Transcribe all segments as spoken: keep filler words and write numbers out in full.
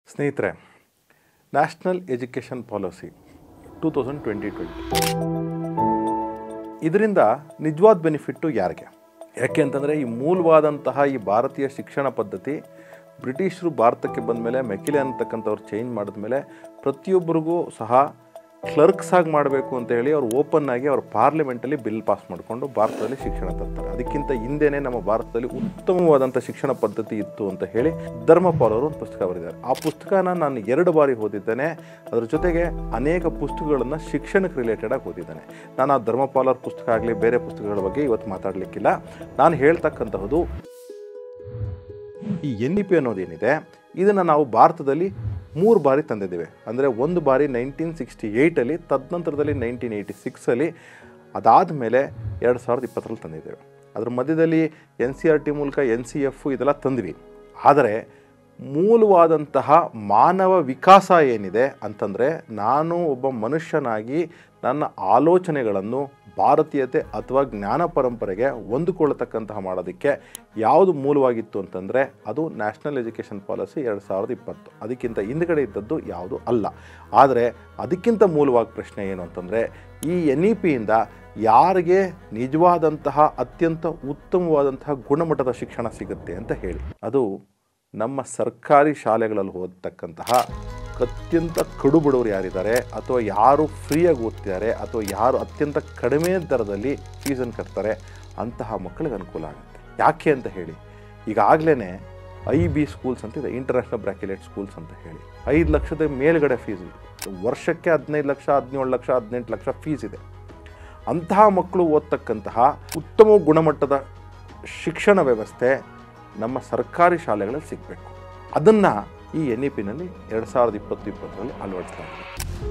ಸ್ನೇಹಿತರೆ, national education policy two thousand twenty twenty ಇದರಿಂದ ನಿಜವಾದ ಬೆನಿಫಿಟ್ಟು ಯಾರಿಗೆ? ಯಾಕೆ ಅಂತಂದರೆ ಈ ಮೂಲವಾದಂತಹ ಈ ಭಾರತೀಯ ಶಿಕ್ಷಣ ಪದ್ಧತಿ ಬ್ರಿಟಿಷರು ಭಾರತಕ್ಕೆ ಬಂದ ಮೇಲೆ ಮೆಕಿಲೆ ಅಂತಕ್ಕಂಥವ್ರು ಚೇಂಜ್ ಮಾಡಿದ ಮೇಲೆ ಪ್ರತಿಯೊಬ್ಬರಿಗೂ ಸಹ ಕ್ಲರ್ಕ್ಸ್ ಆಗಿ ಮಾಡಬೇಕು ಅಂತ ಹೇಳಿ ಅವ್ರು ಓಪನ್ ಆಗಿ ಅವ್ರ ಪಾರ್ಲಿಮೆಂಟಲ್ಲಿ ಬಿಲ್ ಪಾಸ್ ಮಾಡಿಕೊಂಡು ಭಾರತದಲ್ಲಿ ಶಿಕ್ಷಣ ತರ್ತಾರೆ. ಅದಕ್ಕಿಂತ ಹಿಂದೆನೇ ನಮ್ಮ ಭಾರತದಲ್ಲಿ ಉತ್ತಮವಾದಂಥ ಶಿಕ್ಷಣ ಪದ್ಧತಿ ಇತ್ತು ಅಂತ ಹೇಳಿ ಧರ್ಮಪಾಲ್ ಅವರು ಒಂದು ಪುಸ್ತಕ ಬರೆದಿದ್ದಾರೆ. ಆ ಪುಸ್ತಕನ ನಾನು ಎರಡು ಬಾರಿ ಓದಿದ್ದೇನೆ. ಅದ್ರ ಜೊತೆಗೆ ಅನೇಕ ಪುಸ್ತಕಗಳನ್ನು ಶಿಕ್ಷಣಕ್ಕೆ ರಿಲೇಟೆಡ್ ಆಗಿ ಓದಿದ್ದೇನೆ. ನಾನು ಆ ಧರ್ಮಪಾಲ್ ಅವ್ರ ಪುಸ್ತಕ ಆಗಲಿ ಬೇರೆ ಪುಸ್ತಕಗಳ ಬಗ್ಗೆ ಇವತ್ತು ಮಾತಾಡಲಿಕ್ಕಿಲ್ಲ. ನಾನು ಹೇಳ್ತಕ್ಕಂತಹದ್ದು ಈ ಎನ್ ಇ ಪಿ ಅನ್ನೋದೇನಿದೆ ಇದನ್ನು ನಾವು ಭಾರತದಲ್ಲಿ ಮೂರು ಬಾರಿ ತಂದಿದ್ದೇವೆ. ಅಂದರೆ ಒಂದು ಬಾರಿ ನೈನ್ಟೀನ್ ಸಿಕ್ಸ್ಟಿ ಏಯ್ಟಲ್ಲಿ, ತದನಂತರದಲ್ಲಿ ನೈನ್ಟೀನ್ ಏಯ್ಟಿ ಸಿಕ್ಸಲ್ಲಿ, ಅದಾದ ಮೇಲೆ ಎರಡು ಸಾವಿರದ ಇಪ್ಪತ್ತರಲ್ಲಿ ತಂದಿದ್ದೇವೆ. ಅದ್ರ ಮಧ್ಯದಲ್ಲಿ ಎನ್ ಸಿ ಆರ್ ಟಿ ಮೂಲಕ ಎನ್ ಸಿ ಎಫ್ ಇದೆಲ್ಲ ತಂದ್ವಿ. ಆದರೆ ಮೂಲವಾದಂತಹ ಮಾನವ ವಿಕಾಸ ಏನಿದೆ ಅಂತಂದರೆ, ನಾನು ಒಬ್ಬ ಮನುಷ್ಯನಾಗಿ ನನ್ನ ಆಲೋಚನೆಗಳನ್ನು ಭಾರತೀಯತೆ ಅಥವಾ ಜ್ಞಾನ ಪರಂಪರೆಗೆ ಹೊಂದಿಕೊಳ್ಳತಕ್ಕಂತಹ ಮಾಡೋದಕ್ಕೆ ಯಾವುದು ಮೂಲವಾಗಿತ್ತು ಅಂತಂದರೆ ಅದು ನ್ಯಾಷನಲ್ ಎಜುಕೇಷನ್ ಪಾಲಿಸಿ ಎರಡು ಸಾವಿರದ ಇಪ್ಪತ್ತು. ಅದಕ್ಕಿಂತ ಹಿಂದುಗಡೆ ಇದ್ದದ್ದು ಯಾವುದು ಅಲ್ಲ. ಆದರೆ ಅದಕ್ಕಿಂತ ಮೂಲವಾಗಿ ಪ್ರಶ್ನೆ ಏನು ಅಂತಂದರೆ, ಈ ಎನ್ ಇ ಪಿಯಿಂದ ಯಾರಿಗೆ ನಿಜವಾದಂತಹ ಅತ್ಯಂತ ಉತ್ತಮವಾದಂತಹ ಗುಣಮಟ್ಟದ ಶಿಕ್ಷಣ ಸಿಗುತ್ತೆ ಅಂತ ಹೇಳಿ. ಅದು ನಮ್ಮ ಸರ್ಕಾರಿ ಶಾಲೆಗಳಲ್ಲಿ ಓದತಕ್ಕಂತಹ ಅತ್ಯಂತ ಕಡು ಬಡವರು ಯಾರಿದ್ದಾರೆ, ಅಥವಾ ಯಾರು ಫ್ರೀಯಾಗಿ ಓದ್ತಿದ್ದಾರೆ, ಅಥವಾ ಯಾರು ಅತ್ಯಂತ ಕಡಿಮೆ ದರದಲ್ಲಿ ಫೀಸನ್ನು ಕಟ್ತಾರೆ ಅಂತಹ ಮಕ್ಕಳಿಗೆ ಅನುಕೂಲ ಆಗುತ್ತೆ. ಯಾಕೆ ಅಂತ ಹೇಳಿ, ಈಗಾಗಲೇ ಐ ಬಿ ಸ್ಕೂಲ್ಸ್ ಅಂತಿದೆ, ಇಂಟರ್ನ್ಯಾಷನಲ್ ಬ್ರ್ಯಾಕೆಲೆಟ್ ಸ್ಕೂಲ್ಸ್ ಅಂತ ಹೇಳಿ, ಐದು ಲಕ್ಷದ ಮೇಲ್ಗಡೆ ಫೀಸ್ ಇದೆ. ವರ್ಷಕ್ಕೆ ಹದಿನೈದು ಲಕ್ಷ ಹದಿನೇಳು ಲಕ್ಷ ಹದಿನೆಂಟು ಲಕ್ಷ ಫೀಸ್ ಇದೆ. ಅಂತಹ ಮಕ್ಕಳು ಓದ್ತಕ್ಕಂತಹ ಉತ್ತಮ ಗುಣಮಟ್ಟದ ಶಿಕ್ಷಣ ವ್ಯವಸ್ಥೆ ನಮ್ಮ ಸರ್ಕಾರಿ ಶಾಲೆಗಳಲ್ಲಿ ಸಿಗಬೇಕು. ಅದನ್ನು ಈ ಎನ್ ಇ ಪಿನಲ್ಲಿ ಎರಡು ಸಾವಿರದ ಇಪ್ಪತ್ತು ಇಪ್ಪತ್ತರಲ್ಲಿ ಅಳವಡಿಸಲಾಗಿದೆ.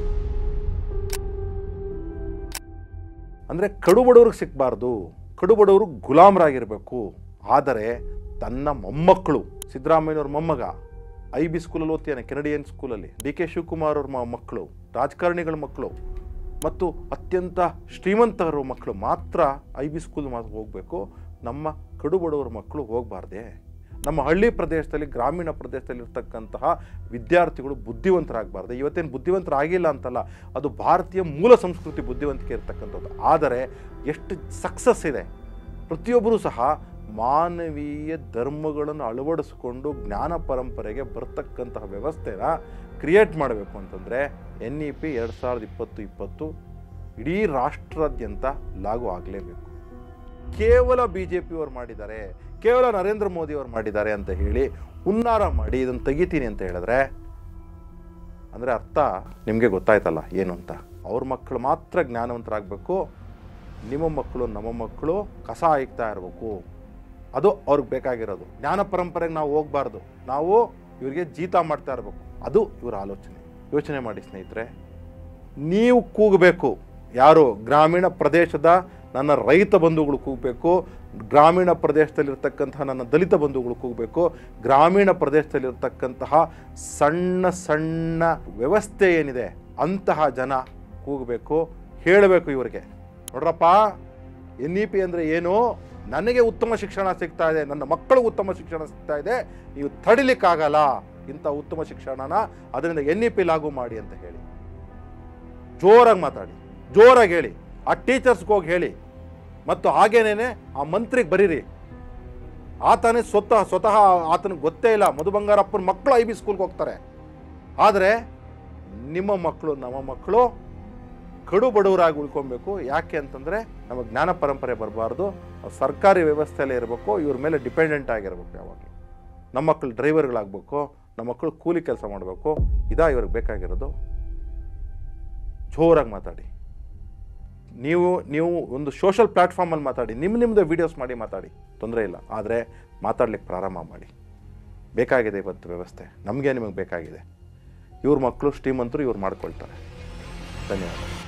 ಅಂದರೆ ಕಡು ಬಡವ್ರಿಗೆ ಸಿಗಬಾರ್ದು, ಕಡು ಬಡವರು ಗುಲಾಮರಾಗಿರಬೇಕು. ಆದರೆ ತನ್ನ ಮೊಮ್ಮಕ್ಕಳು, ಸಿದ್ದರಾಮಯ್ಯವ್ರ ಮೊಮ್ಮಗ ಐ ಬಿ ಸ್ಕೂಲಲ್ಲಿ ಓದ್ತಾನೆ, ಕೆನಡಿಯನ್ ಸ್ಕೂಲಲ್ಲಿ, ಡಿ ಕೆ ಶಿವಕುಮಾರ್ ಅವ್ರ ಮಕ್ಕಳು, ರಾಜಕಾರಣಿಗಳ ಮಕ್ಕಳು ಮತ್ತು ಅತ್ಯಂತ ಶ್ರೀಮಂತರ ಮಕ್ಕಳು ಮಾತ್ರ ಐ ಬಿ ಸ್ಕೂಲ್ ಮಾತ್ರ ಹೋಗಬೇಕು. ನಮ್ಮ ಕಡು ಬಡವರ ಮಕ್ಕಳು ಹೋಗಬಾರ್ದೆ. ನಮ್ಮ ಹಳ್ಳಿ ಪ್ರದೇಶದಲ್ಲಿ, ಗ್ರಾಮೀಣ ಪ್ರದೇಶದಲ್ಲಿ ಇರ್ತಕ್ಕಂತಹ ವಿದ್ಯಾರ್ಥಿಗಳು ಬುದ್ಧಿವಂತರಾಗಬಾರ್ದು. ಇವತ್ತೇನು ಬುದ್ಧಿವಂತರಾಗಿಲ್ಲ ಅಂತಲ್ಲ, ಅದು ಭಾರತೀಯ ಮೂಲ ಸಂಸ್ಕೃತಿ ಬುದ್ಧಿವಂತಿಕೆ ಇರ್ತಕ್ಕಂಥದ್ದು. ಆದರೆ ಎಷ್ಟು ಸಕ್ಸಸ್ ಇದೆ. ಪ್ರತಿಯೊಬ್ಬರೂ ಸಹ ಮಾನವೀಯ ಧರ್ಮಗಳನ್ನು ಅಳವಡಿಸಿಕೊಂಡು ಜ್ಞಾನ ಪರಂಪರೆಗೆ ಬರ್ತಕ್ಕಂತಹ ವ್ಯವಸ್ಥೆನ ಕ್ರಿಯೇಟ್ ಮಾಡಬೇಕು ಅಂತಂದರೆ ಎನ್ ಇ ಪಿ ಎರಡು ಸಾವಿರದ ಇಪ್ಪತ್ತು ಇಪ್ಪತ್ತು ಇಡೀ ರಾಷ್ಟ್ರಾದ್ಯಂತ ಲಾಗು ಆಗಲೇಬೇಕು. ಕೇವಲ ಬಿ ಜೆ ಪಿಯವರು ಮಾಡಿದ್ದಾರೆ, ಕೇವಲ ನರೇಂದ್ರ ಮೋದಿ ಅವರು ಮಾಡಿದ್ದಾರೆ ಅಂತ ಹೇಳಿ ಹುನ್ನಾರ ಮಾಡಿ ಇದನ್ನು ತೆಗಿತೀನಿ ಅಂತ ಹೇಳಿದ್ರೆ, ಅಂದರೆ ಅರ್ಥ ನಿಮಗೆ ಗೊತ್ತಾಯ್ತಲ್ಲ ಏನು ಅಂತ. ಅವ್ರ ಮಕ್ಕಳು ಮಾತ್ರ ಜ್ಞಾನವಂತರಾಗಬೇಕು, ನಿಮ್ಮ ಮಕ್ಕಳು ನಮ್ಮ ಮಕ್ಕಳು ಕಸ ಹಾಯ್ತಾ ಇರಬೇಕು. ಅದು ಅವ್ರಿಗೆ ಬೇಕಾಗಿರೋದು. ಜ್ಞಾನ ಪರಂಪರೆಗೆ ನಾವು ಹೋಗಬಾರ್ದು, ನಾವು ಇವರಿಗೆ ಜೀತ ಮಾಡ್ತಾ ಇರಬೇಕು. ಅದು ಇವರ ಆಲೋಚನೆ. ಯೋಚನೆ ಮಾಡಿ ಸ್ನೇಹಿತರೆ, ನೀವು ಕೂಗಬೇಕು. ಯಾರು? ಗ್ರಾಮೀಣ ಪ್ರದೇಶದ ನನ್ನ ರೈತ ಬಂಧುಗಳು ಕೂಗಬೇಕು, ಗ್ರಾಮೀಣ ಪ್ರದೇಶದಲ್ಲಿರ್ತಕ್ಕಂತಹ ನನ್ನ ದಲಿತ ಬಂಧುಗಳು ಕೂಗಬೇಕು, ಗ್ರಾಮೀಣ ಪ್ರದೇಶದಲ್ಲಿರ್ತಕ್ಕಂತಹ ಸಣ್ಣ ಸಣ್ಣ ವ್ಯವಸ್ಥೆ ಏನಿದೆ ಅಂತಹ ಜನ ಕೂಗಬೇಕು, ಹೇಳಬೇಕು ಇವರಿಗೆ, ನೋಡ್ರಪ್ಪ ಎನ್ ಇ ಪಿ ಅಂದರೆ ಏನು, ನನಗೆ ಉತ್ತಮ ಶಿಕ್ಷಣ ಸಿಗ್ತಾ ಇದೆ, ನನ್ನ ಮಕ್ಕಳಿಗೆ ಉತ್ತಮ ಶಿಕ್ಷಣ ಸಿಗ್ತಾ ಇದೆ, ನೀವು ತಡಿಲಿಕ್ಕಾಗಲ್ಲ ಇಂಥ ಉತ್ತಮ ಶಿಕ್ಷಣನ, ಅದರಿಂದ ಎನ್ ಇ ಪಿ ಲಾಗು ಮಾಡಿ ಅಂತ ಹೇಳಿ ಜೋರಾಗಿ ಮಾತಾಡಿ, ಜೋರಾಗಿ ಹೇಳಿ. ಆ ಟೀಚರ್ಸ್ಗೆ ಹೋಗಿ ಹೇಳಿ, ಮತ್ತು ಹಾಗೇನೇನೆ ಆ ಮಂತ್ರಿಗೆ ಬರೀರಿ. ಆತನೇ ಸ್ವತಃ ಸ್ವತಃ ಆತನಿಗೆ ಗೊತ್ತೇ ಇಲ್ಲ, ಮಧು ಬಂಗಾರಪ್ಪನ ಮಕ್ಕಳು ಐ ಬಿ ಸ್ಕೂಲ್ಗೆ ಹೋಗ್ತಾರೆ. ಆದರೆ ನಿಮ್ಮ ಮಕ್ಕಳು ನಮ್ಮ ಮಕ್ಕಳು ಕಡು ಬಡವರಾಗಿ ಉಳ್ಕೊಬೇಕು. ಯಾಕೆ ಅಂತಂದರೆ ನಮ್ಮ ಜ್ಞಾನ ಪರಂಪರೆ ಬರಬಾರ್ದು, ಸರ್ಕಾರಿ ವ್ಯವಸ್ಥೆಯಲ್ಲೇ ಇರಬೇಕು, ಇವ್ರ ಮೇಲೆ ಡಿಪೆಂಡೆಂಟ್ ಆಗಿರ್ಬೇಕು. ಯಾವಾಗಲೂ ನಮ್ಮ ಮಕ್ಕಳು ಡ್ರೈವರ್ಗಳಾಗಬೇಕು, ನಮ್ಮ ಮಕ್ಕಳು ಕೂಲಿ ಕೆಲಸ ಮಾಡಬೇಕು. ಇದಾ ಇವ್ರಿಗೆ ಬೇಕಾಗಿರೋದು? ಜೋರಾಗಿ ಮಾತಾಡಿ. ನೀವು ನೀವು ಒಂದು ಸೋಷಲ್ ಪ್ಲ್ಯಾಟ್ಫಾರ್ಮಲ್ಲಿ ಮಾತಾಡಿ, ನಿಮ್ಮ ನಿಮ್ಮದು ವೀಡಿಯೋಸ್ ಮಾಡಿ ಮಾತಾಡಿ, ತೊಂದರೆ ಇಲ್ಲ. ಆದರೆ ಮಾತಾಡ್ಲಿಕ್ಕೆ ಪ್ರಾರಂಭ ಮಾಡಿ. ಬೇಕಾಗಿದೆ ಇವತ್ತು ವ್ಯವಸ್ಥೆ, ನಮಗೆ ನಿಮಗೆ ಬೇಕಾಗಿದೆ. ಇವ್ರ ಮಕ್ಕಳು ಶ್ರೀಮಂತರು, ಇವ್ರು ಮಾಡ್ಕೊಳ್ತಾರೆ. ಧನ್ಯವಾದ.